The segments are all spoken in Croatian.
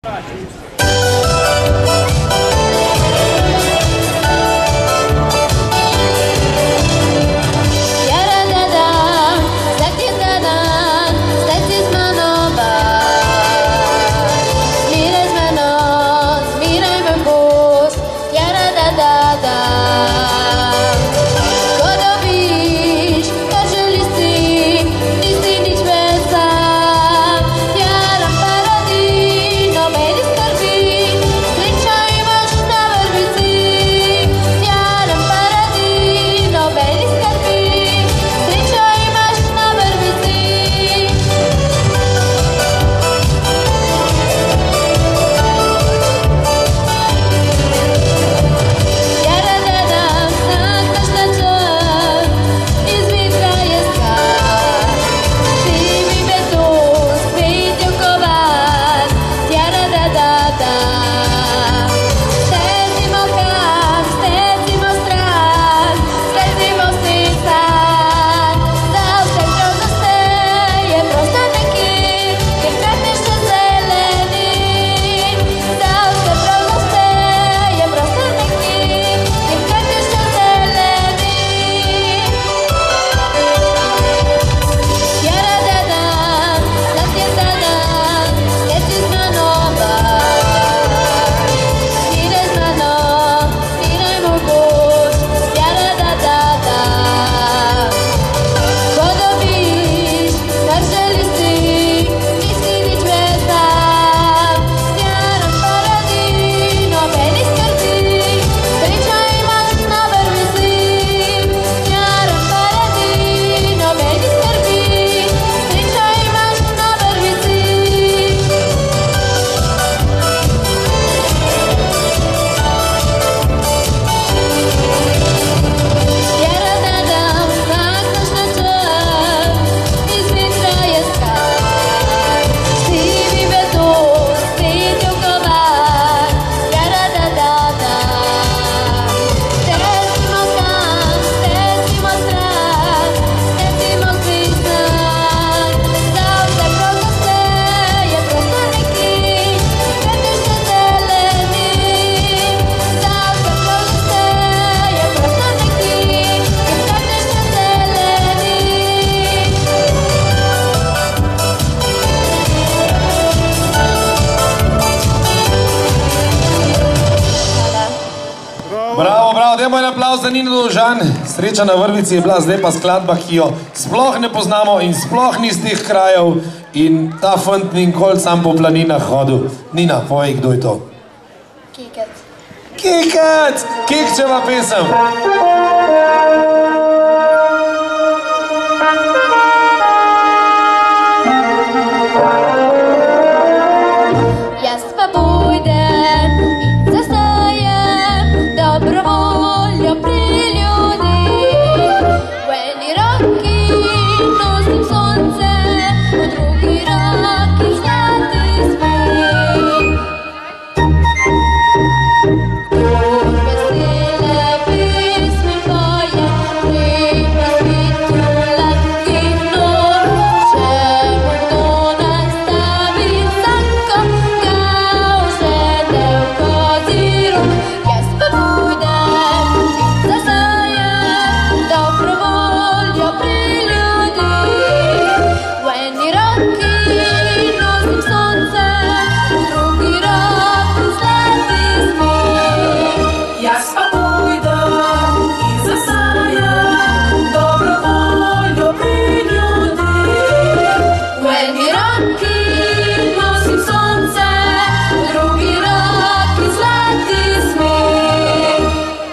Dajmo en aplavz za Nino Dovžan. Sreča na vrvici je bila zdaj pa skladba, ki jo sploh ne poznamo in sploh ni z teh krajev. In ta fant ni nikoli sam po planinah hodil. Nina, povej, kdo je to? Keket. Keket! Kekčeva pesem. Jaz pa pojdem in zastajem dobrovoljo pri ljudeh. V eni roki nosim sonce, v drugi roki zlati smeh. Kdor vesele pesmi poje, pri razbitu latkih nog, če mu kdo nastavi zanko, ga vzede v kozirog. Jaz pa pojdem in zasajem dobrovoljo pri ljudeh. V eni roki nosim sonce, v drugi roki zlati smeh. Jaz pa pojdem in zasajam dobrovoljo pri ljudeh. V eni roki nosim sonce, v drugi roki zlati smeh.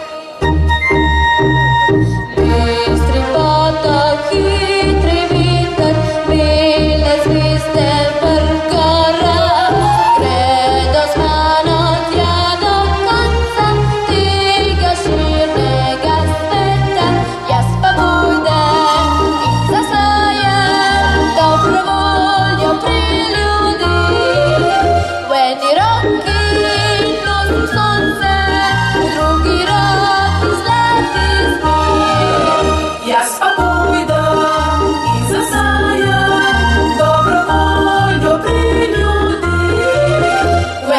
Bistri potok, hitri veter, bele zvezde vrh gora, gredo z mano tja do konca tega širnega sveta. Jaz pa pojdem in zasajem dobrovoljo pri ljudeh. V eni roki nosim sonce, v drugi roki zlati smeh. Jaz pa pojdem in zasajam dobrovoljo pri ljudeh. V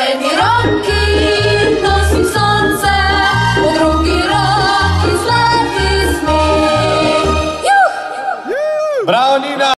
Bravo, Nina!